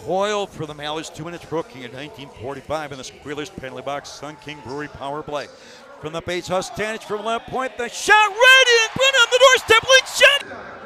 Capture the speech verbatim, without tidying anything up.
Coyle for the Mallards, two minutes broken in nineteen forty-five in the Squealers penalty box. Sun King Brewery power play. From the base, Hustanich from left point, the shot right in, put on the doorstep, late shot.